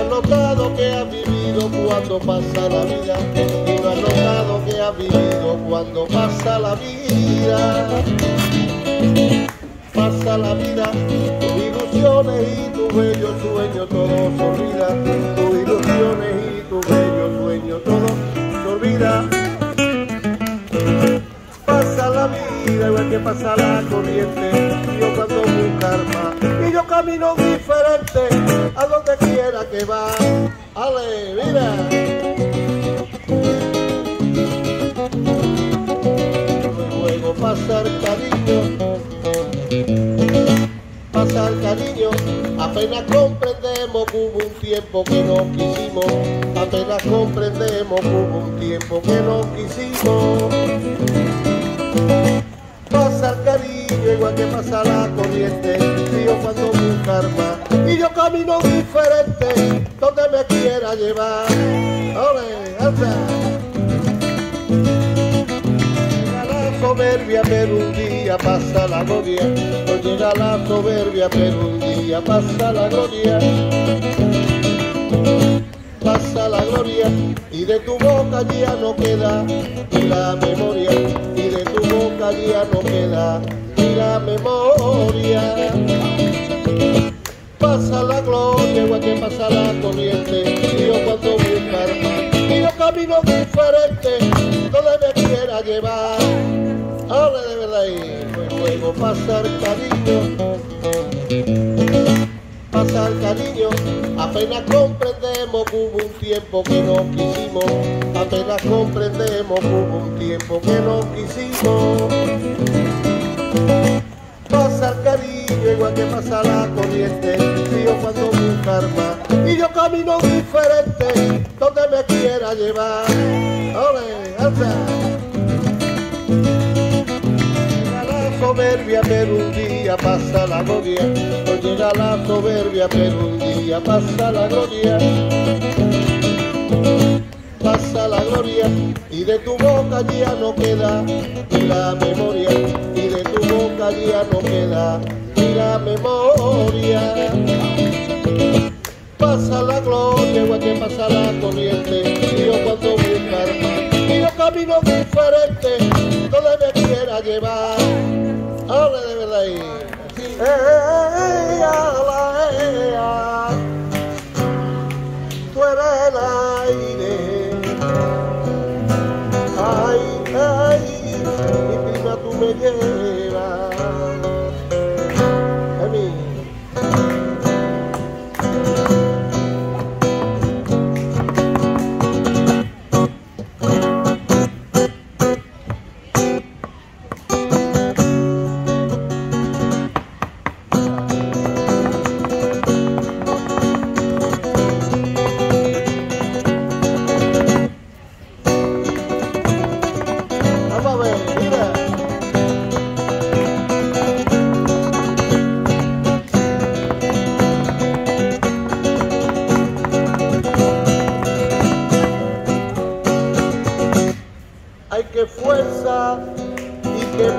notado que has vivido cuando pasa la vida, y no has notado que has vivido cuando pasa la vida. Pasa la vida, tus ilusiones y tu bello sueño todo se olvida, tus ilusiones y tu bello sueño todo se olvida. Pasa la vida igual que pasa la corriente, yo cuando busco arma y yo camino diferente a donde quiera que va. Ale, mira. Luego pasa el cariño, pasa el cariño, apenas comprendemos que hubo un tiempo que nos quisimos, apenas comprendemos que hubo un tiempo que nos quisimos. Pasa el cariño igual que pasa la corriente, y yo cuando busco arma y yo camino diferente donde me quiera llevar. ¡Ole, alza! Llega la soberbia pero un día pasa la gloria, no llega la soberbia pero un día pasa la gloria. Pasa la gloria y de tu boca ya no queda ni la memoria, y de tu boca ya no queda ni la memoria. Pasa la gloria igual que pasa la corriente, y yo cuando busco arma y yo camino diferente donde me quiera llevar. Ahora de verdad ahí, pues luego pasa el cariño, pasa el cariño, apenas comprendemos que hubo un tiempo que nos quisimos, apenas comprendemos que hubo un tiempo que nos quisimos. Pasa el cariño igual que pasa la corriente, y yo cuando busco arma y yo camino diferente donde me quiera llevar. ¡Ole, alza! Soberbia pero un día pasa la gloria, no llega la soberbia pero un día pasa la gloria. Pasa la gloria y de tu boca ya no queda ni la memoria, y de tu boca ya no queda ni la memoria. Pasa la gloria igual que pasa la corriente, y yo cuando busco arma y yo camino diferente donde me quiera llevar. Ahora de verdad ahí. Tú eres el aire. Ay, ay, mi prima tú me llevas. A mí. Ay, qué fuerza y qué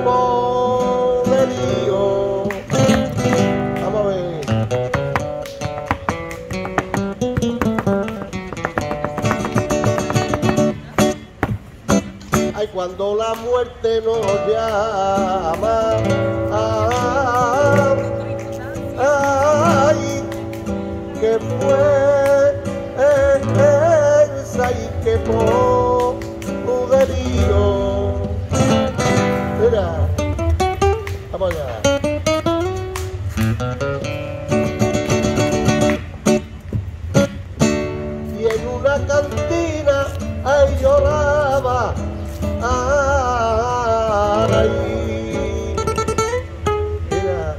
poderío. Vamos a ver. Ay, cuando la muerte nos llama. Ay, qué fuerza y qué poderío. Mira, vamos allá. Y en una cantina ahí lloraba, ay, mira.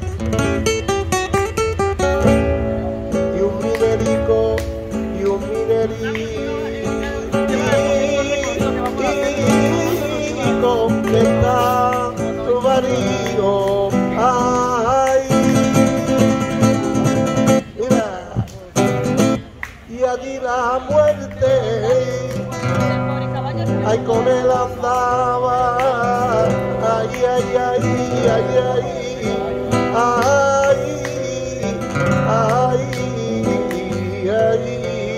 Y un minerico, y un minerico que está tu marido, ay, mira, y allí la muerte, ay, con él andaba, ay, ay, ay, ay, ay, ay, ay, ay, ay.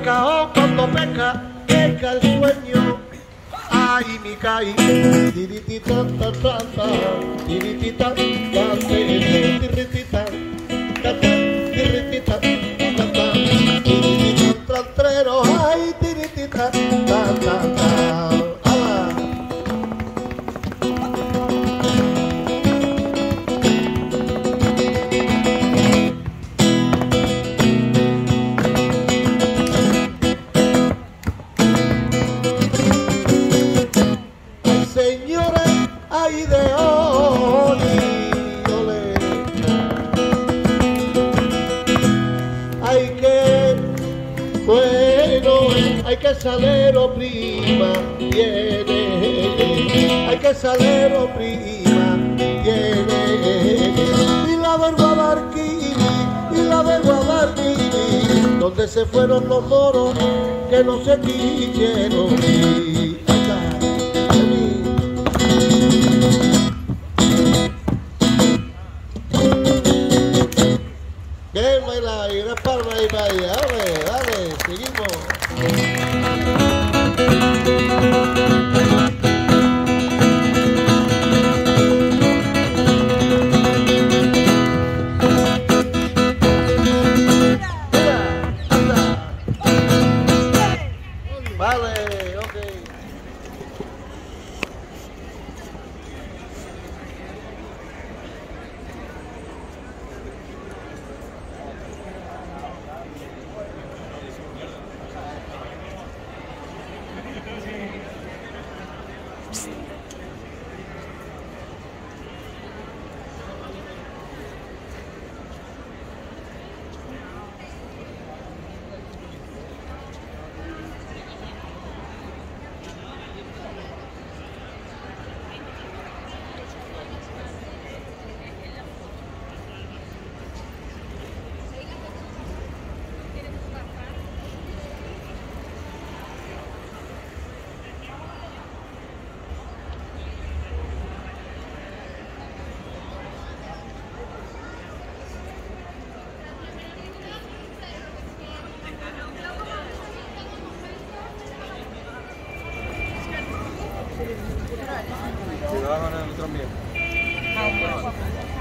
pescado cuando pesca el sueño. Ay, mi caí, tiritita, ta, ta, ta, tiritita, ta, tiritita, ta, tiritita, ta, ta, tiritita, trantrero, ay, tiritita, ta, ta, ta. Ay, de ole, ay, que bueno, hay que salero prima, viene, hay que salero prima, viene, y la del Guadarquini, donde se fueron los moros que no se quisieron ir. Bien, baila y una palma ahí para allá. Dale, dale, seguimos. Vale, ok. Cuidado con el otro mío.